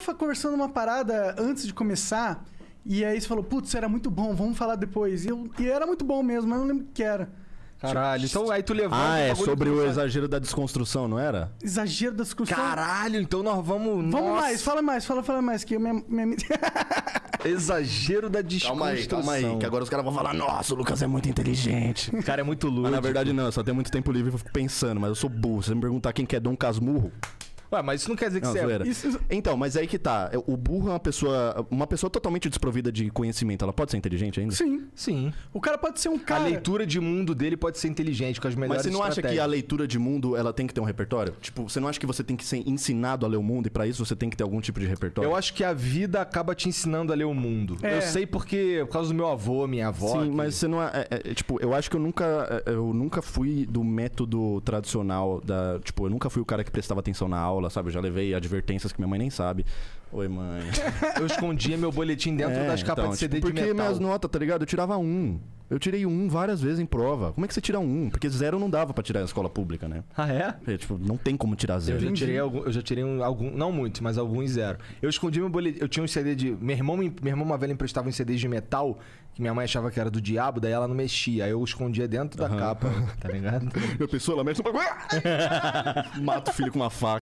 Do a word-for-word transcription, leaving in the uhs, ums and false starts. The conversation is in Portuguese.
fa- conversando uma parada antes de começar, e aí você falou, putz, era muito bom, vamos falar depois. E, eu, e era muito bom mesmo, mas eu não lembro o que era. Caralho, então aí tu levanta... Ah, é bagulho sobre que tu o faz. exagero da desconstrução, não era? Exagero da discussão. Caralho, então nós vamos... Vamos Nossa. mais, fala mais, fala, fala mais, que eu minha... minha... Exagero da Calma desconstrução. aí, calma aí, que agora os caras vão falar, nossa, o Lucas é muito inteligente. O cara é muito louco. Mas na verdade não, eu só tenho muito tempo livre e eu fico pensando, mas eu sou burro. Se você me perguntar quem que é Dom Casmurro... Ué, mas isso não quer dizer que Não, você zoeira. é... Isso- Então, mas aí que tá. O burro é uma pessoa. Uma pessoa totalmente desprovida de conhecimento. Ela pode ser inteligente ainda? Sim. Sim. O cara pode ser um cara... A leitura de mundo dele pode ser inteligente, com as melhores Mas você não acha que a estratégias. leitura de mundo ela tem que ter um repertório? Tipo, você não acha que você tem que ser ensinado a ler o mundo e pra isso você tem que ter algum tipo de repertório? Eu acho que a vida acaba te ensinando a ler o mundo. É. Eu sei porque, por causa do meu avô, minha avó... Sim, que- mas você não é, é- é, tipo, eu acho que eu nunca é, eu nunca fui do método tradicional da, tipo, eu nunca fui o cara que prestava atenção na aula, sabe? Eu já levei advertências que minha mãe nem sabe. Oi, mãe. Eu escondia meu boletim dentro É, das capas então, de C D tipo, de porque metal. minhas notas, tá ligado? Eu tirava um. Eu tirei um várias vezes em prova. Como é que você tira um? Porque zero não dava pra tirar na escola pública, né? Ah, é? É, tipo, não tem como tirar Eu zero. já tirei algum, eu já tirei um, algum, não muito, mas alguns zero. Eu escondi meu boletim, eu tinha um C D de, meu irmão, me- meu irmão uma velha emprestava um C D de metal que minha mãe achava que era do diabo, daí ela não mexia, aí eu escondia dentro da capa, tá ligado? A pessoa, ela mexe no bagulho. Mata o filho com uma faca.